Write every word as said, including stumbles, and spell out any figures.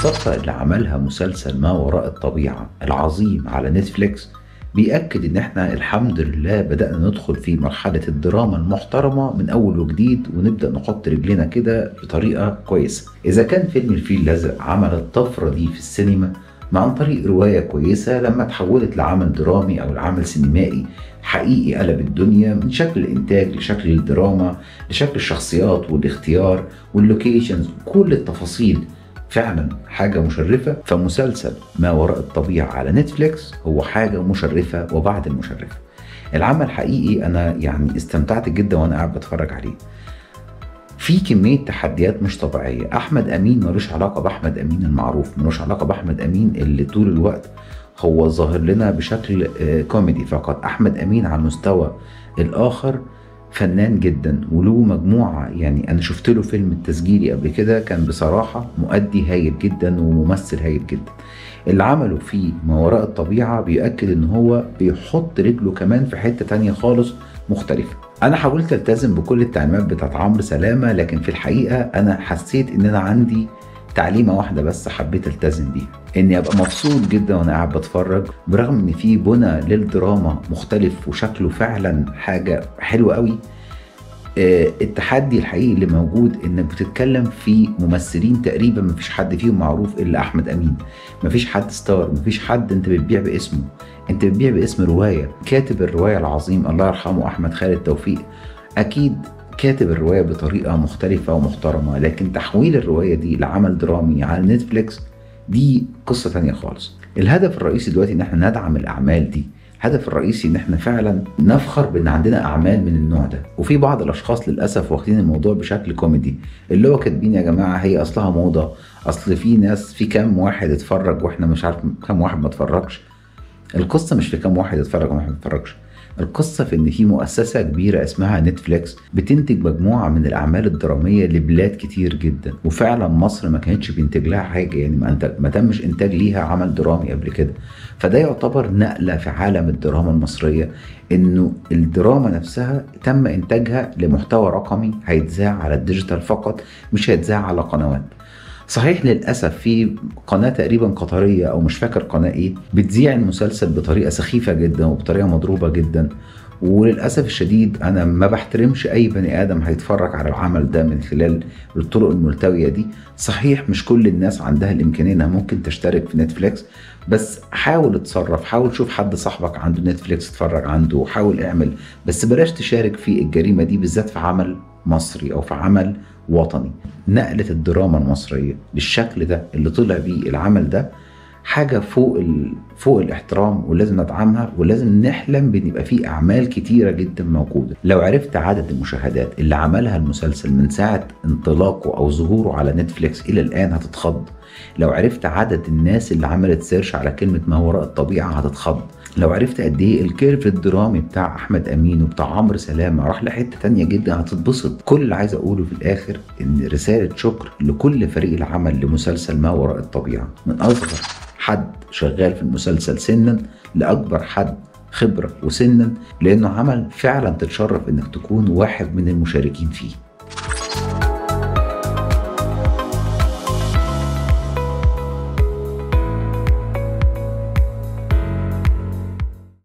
الطفرة اللي عملها مسلسل ما وراء الطبيعة العظيم على نتفليكس بيأكد ان احنا الحمد لله بدأنا ندخل في مرحلة الدراما المحترمة من اول وجديد، ونبدأ نحط رجلنا كده بطريقة كويسة. اذا كان فيلم الفيل الازرق عمل الطفرة دي في السينما عن طريق رواية كويسة لما تحولت لعمل درامي او لعمل سينمائي حقيقي قلب الدنيا، من شكل الانتاج لشكل الدراما لشكل الشخصيات والاختيار واللوكيشنز، كل التفاصيل فعلا حاجة مشرفة. فمسلسل ما وراء الطبيعة على نتفليكس هو حاجة مشرفة وبعد المشرفة. العمل حقيقي أنا يعني استمتعت جدا وأنا قاعد بتفرج عليه. في كمية تحديات مش طبيعية. أحمد أمين ملوش علاقة بأحمد أمين المعروف، ملوش علاقة بأحمد أمين اللي طول الوقت هو ظاهر لنا بشكل كوميدي فقط. أحمد أمين على المستوى الآخر فنان جدا وله مجموعة، يعني أنا شفت له فيلم التسجيلي قبل كده كان بصراحة مؤدي هايل جدا وممثل هايل جدا. اللي عمله في ما وراء الطبيعة بيأكد إن هو بيحط رجله كمان في حتة تانية خالص مختلفة. أنا حاولت ألتزم بكل التعليمات بتاعت عمرو سلامة، لكن في الحقيقة أنا حسيت إن أنا عندي تعليمة واحدة بس حبيت التزم بيها، اني ابقى مبسوط جدا وانا قاعد بتفرج، برغم ان في بنى للدراما مختلف وشكله فعلا حاجة حلوة قوي. اه التحدي الحقيقي اللي موجود انك بتتكلم في ممثلين تقريبا مفيش حد فيهم معروف الا احمد امين، مفيش حد ستار، مفيش حد انت بتبيع باسمه، انت بتبيع باسم رواية. كاتب الرواية العظيم الله يرحمه احمد خالد توفيق اكيد كاتب الرواية بطريقة مختلفة ومحترمة، لكن تحويل الرواية دي لعمل درامي على نتفليكس دي قصة تانية خالص. الهدف الرئيسي دلوقتي ان احنا ندعم الاعمال دي، الهدف الرئيسي ان احنا فعلا نفخر بان عندنا اعمال من النوع ده. وفي بعض الاشخاص للاسف واخدين الموضوع بشكل كوميدي، اللي هو كاتبين يا جماعة هي اصلها موضة، اصل في ناس في كام واحد اتفرج واحنا مش عارف كام واحد ما اتفرجش. القصة مش في كام واحد اتفرج وواحد ما اتفرجش، القصة في ان في مؤسسة كبيرة اسمها نتفليكس بتنتج مجموعة من الاعمال الدرامية لبلاد كتير جدا، وفعلا مصر ما كانتش بينتج لها حاجة، يعني ما, انتج ما تمش انتاج ليها عمل درامي قبل كده. فده يعتبر نقلة في عالم الدراما المصرية، انه الدراما نفسها تم انتاجها لمحتوى رقمي هيتذاع على الديجيتال فقط، مش هيتذاع على قنوات. صحيح للأسف في قناة تقريبا قطرية أو مش فاكر قناة إيه بتذيع المسلسل بطريقة سخيفة جدا وبطريقة مضروبة جدا، وللأسف الشديد أنا ما بحترمش أي بني آدم هيتفرج على العمل ده من خلال الطرق الملتوية دي. صحيح مش كل الناس عندها الإمكانية إنها ممكن تشترك في نتفليكس، بس حاول اتصرف، حاول شوف حد صاحبك عنده نتفليكس تتفرج عنده، حاول اعمل، بس بلاش تشارك في الجريمة دي بالذات في عمل مصري أو في عمل وطني. نقلة الدراما المصرية بالشكل ده اللي طلع بيه العمل ده حاجة فوق ال... فوق الاحترام، ولازم ندعمها، ولازم نحلم بان يبقى فيه اعمال كتيرة جدا موجودة. لو عرفت عدد المشاهدات اللي عملها المسلسل من ساعة انطلاقه او ظهوره على نتفليكس الى الان هتتخض. لو عرفت عدد الناس اللي عملت سيرش على كلمة ما وراء الطبيعة هتتخض. لو عرفت قد ايه الكيرف الدرامي بتاع احمد امين وبتاع عمرو سلامة راح لحتة تانية جدا هتتبسط. كل اللي عايز اقوله في الاخر ان رسالة شكر لكل فريق العمل لمسلسل ما وراء الطبيعة، من اصغر حد شغال في المسلسل سنا لأكبر حد خبرة وسنا، لأنه عمل فعلا تتشرف إنك تكون واحد من المشاركين فيه.